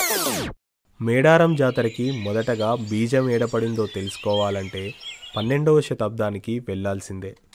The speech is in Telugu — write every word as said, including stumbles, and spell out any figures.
మేడారం జాతరకి మొదటగా బీజం ఏడపడిందో తెలుసుకోవాలంటే పన్నెండవ శతాబ్దానికి వెళ్లాల్సిందే.